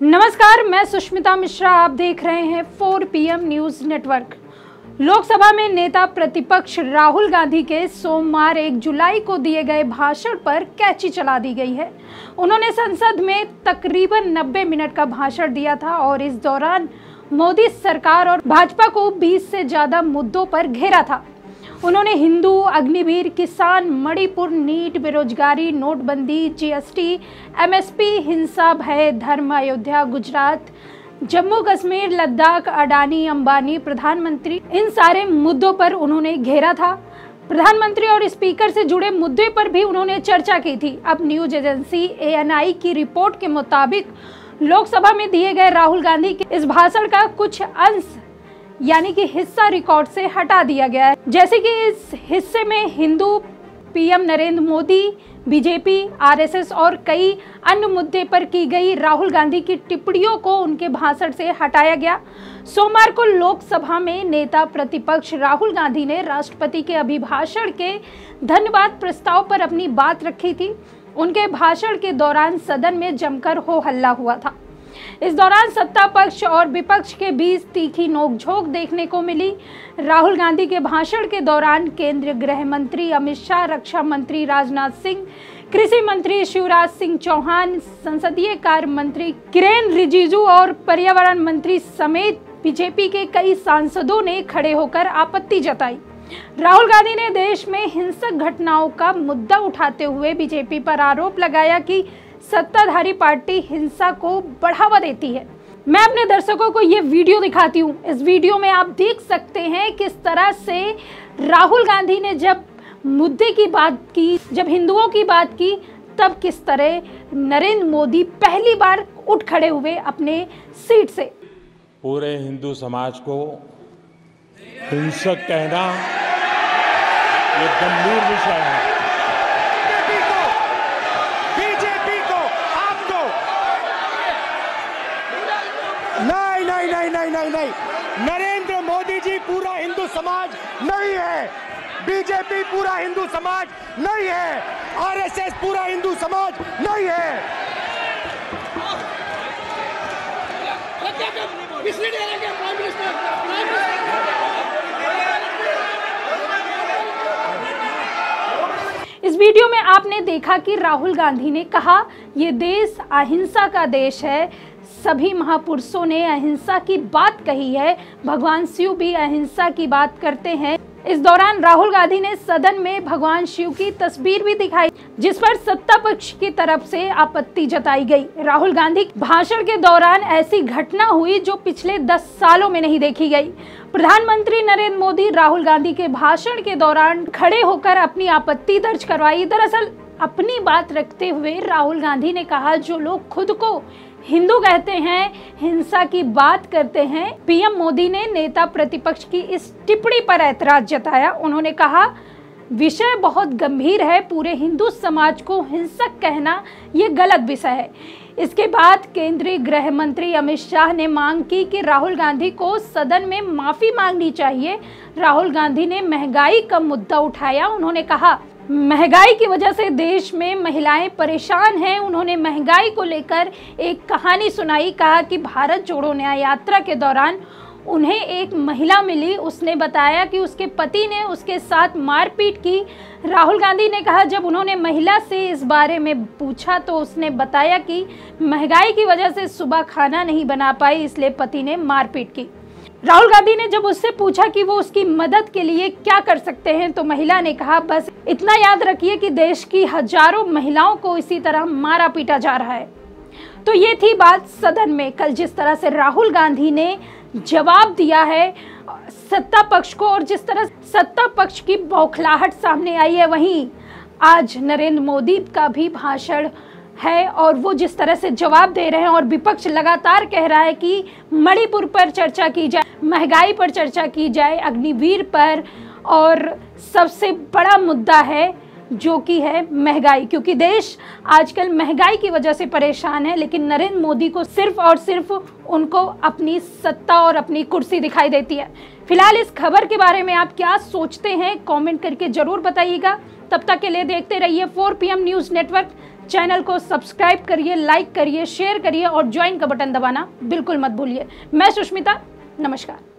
नमस्कार, मैं सुष्मिता मिश्रा। आप देख रहे हैं 4 PM न्यूज नेटवर्क। लोकसभा में नेता प्रतिपक्ष राहुल गांधी के सोमवार 1 जुलाई को दिए गए भाषण पर कैंची चला दी गई है। उन्होंने संसद में तकरीबन 90 मिनट का भाषण दिया था और इस दौरान मोदी सरकार और भाजपा को 20 से ज्यादा मुद्दों पर घेरा था। उन्होंने हिंदू, अग्निवीर, किसान, मणिपुर, नीट, बेरोजगारी, नोटबंदी, GST, MSP, हिंसा, भय, धर्म, अयोध्या, गुजरात, जम्मू कश्मीर, लद्दाख, अडानी, अंबानी, प्रधानमंत्री, इन सारे मुद्दों पर उन्होंने घेरा था। प्रधानमंत्री और स्पीकर से जुड़े मुद्दे पर भी उन्होंने चर्चा की थी। अब न्यूज एजेंसी ANI की रिपोर्ट के मुताबिक लोकसभा में दिए गए राहुल गांधी के इस भाषण का कुछ अंश यानी कि हिस्सा रिकॉर्ड से हटा दिया गया है। जैसे कि इस हिस्से में Hindu, PM Narendra Modi, BJP, RSS और कई अन्य मुद्दे पर की गई राहुल गांधी की टिप्पणियों को उनके भाषण से हटाया गया। सोमवार को लोकसभा में नेता प्रतिपक्ष राहुल गांधी ने राष्ट्रपति के अभिभाषण के धन्यवाद प्रस्ताव पर अपनी बात रखी थी। उनके भाषण के दौरान सदन में जमकर हो हल्ला हुआ था। इस दौरान सत्ता पक्ष और विपक्ष के बीच तीखी नोकझोंक देखने को मिली। राहुल गांधी के भाषण के दौरान केंद्रीय गृह मंत्री अमित शाह, रक्षा मंत्री राजनाथ सिंह, कृषि मंत्री शिवराज सिंह चौहान, संसदीय कार्य मंत्री किरेन रिजिजू और पर्यावरण मंत्री समेत बीजेपी के कई सांसदों ने खड़े होकर आपत्ति जताई। राहुल गांधी ने देश में हिंसक घटनाओं का मुद्दा उठाते हुए बीजेपी पर आरोप लगाया कि सत्ताधारी पार्टी हिंसा को बढ़ावा देती है। मैं अपने दर्शकों को ये वीडियो दिखाती हूँ। इस वीडियो में आप देख सकते हैं किस तरह से राहुल गांधी ने जब मुद्दे की बात की, जब हिंदुओं की बात की, तब किस तरह नरेंद्र मोदी पहली बार उठ खड़े हुए अपने सीट से। पूरे हिंदू समाज को हिंसक कहना ये गंभीर विषय है। नहीं, नरेंद्र मोदी जी पूरा हिंदू समाज नहीं है, BJP पूरा हिंदू समाज नहीं है, RSS पूरा हिंदू समाज नहीं है। इस वीडियो में आपने देखा कि राहुल गांधी ने कहा, ये देश अहिंसा का देश है। सभी महापुरुषों ने अहिंसा की बात कही है। भगवान शिव भी अहिंसा की बात करते हैं। इस दौरान राहुल गांधी ने सदन में भगवान शिव की तस्वीर भी दिखाई, जिस पर सत्ता पक्ष की तरफ से आपत्ति जताई गई। राहुल गांधी भाषण के दौरान ऐसी घटना हुई जो पिछले 10 सालों में नहीं देखी गई। प्रधानमंत्री नरेंद्र मोदी राहुल गांधी के भाषण के दौरान खड़े होकर अपनी आपत्ति दर्ज करवाई। दरअसल अपनी बात रखते हुए राहुल गांधी ने कहा, जो लोग खुद को हिंदू कहते हैं, हिंसा की बात करते हैं। PM मोदी ने नेता प्रतिपक्ष की इस टिप्पणी पर ऐतराज जताया। उन्होंने कहा, विषय बहुत गंभीर है, पूरे हिंदू समाज को हिंसक कहना ये गलत विषय है। इसके बाद केंद्रीय गृह मंत्री अमित शाह ने मांग की कि राहुल गांधी को सदन में माफी मांगनी चाहिए। राहुल गांधी ने महंगाई का मुद्दा उठाया। उन्होंने कहा, महंगाई की वजह से देश में महिलाएं परेशान हैं। उन्होंने महंगाई को लेकर एक कहानी सुनाई। कहा कि भारत जोड़ो न्याय यात्रा के दौरान उन्हें एक महिला मिली। उसने बताया कि उसके पति ने उसके साथ मारपीट की। राहुल गांधी ने कहा, जब उन्होंने महिला से इस बारे में पूछा तो उसने बताया कि महंगाई की वजह से सुबह खाना नहीं बना पाई, इसलिए पति ने मारपीट की। राहुल गांधी ने जब उससे पूछा कि वो उसकी मदद के लिए क्या कर सकते हैं, तो महिला ने कहा, बस इतना याद रखिए कि देश की हजारों महिलाओं को इसी तरह मारा पीटा जा रहा है। तो ये थी बात सदन में। कल जिस तरह से राहुल गांधी ने जवाब दिया है सत्ता पक्ष को और जिस तरह सत्ता पक्ष की बौखलाहट सामने आई है, वहीं आज नरेंद्र मोदी का भी भाषण है और वो जिस तरह से जवाब दे रहे हैं और विपक्ष लगातार कह रहा है कि मणिपुर पर चर्चा की जाए, महंगाई पर चर्चा की जाए, अग्निवीर पर, और सबसे बड़ा मुद्दा है जो कि है महंगाई, क्योंकि देश आजकल महंगाई की वजह से परेशान है। लेकिन नरेंद्र मोदी को सिर्फ और सिर्फ उनको अपनी सत्ता और अपनी कुर्सी दिखाई देती है। फिलहाल इस खबर के बारे में आप क्या सोचते हैं, कमेंट करके जरूर बताइएगा। तब तक के लिए देखते रहिए 4 PM न्यूज़ नेटवर्क। चैनल को सब्सक्राइब करिए, लाइक करिए, शेयर करिए और ज्वाइन का बटन दबाना बिल्कुल मत भूलिए। मैं सुष्मिता, नमस्कार।